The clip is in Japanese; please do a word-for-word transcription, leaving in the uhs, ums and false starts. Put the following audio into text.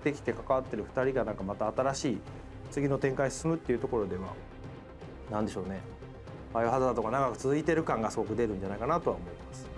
ってきて関わってるふたりがなんかまた新しい次の展開に進むっていうところでは何でしょうね、バイオハザードが長く続いてる感がすごく出るんじゃないかなとは思います。